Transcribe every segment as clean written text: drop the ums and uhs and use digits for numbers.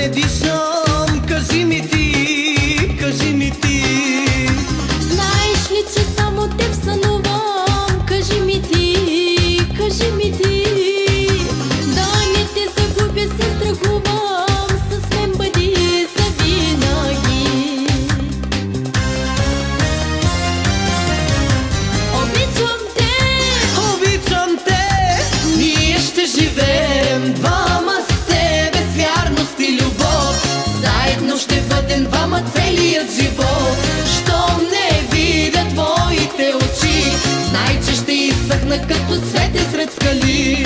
не дишам, кажи ми ти, кажи ми ти. Знаеш ли, че само теб сънувам? Кажи ми ти, кажи ми ти. Да не те загубя се страхувам, с мен бъди завинаги. Обичам те, Обичам те, ние ще живеем двама с тебе с вярност и любов. Заедно ще бъдем двама целият живот. Щом не видя твоите очи, знай, че ще изсъхна като цвете сред скали.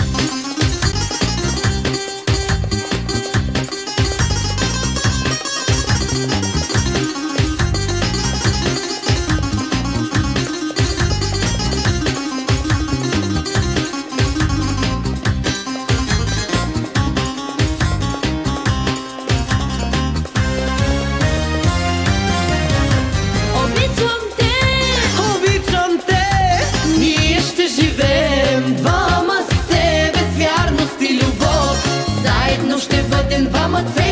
обичам те, Обичам те, ние ще живеем двама с тебе с вярност и любов. Заедно ще бъдем двама цели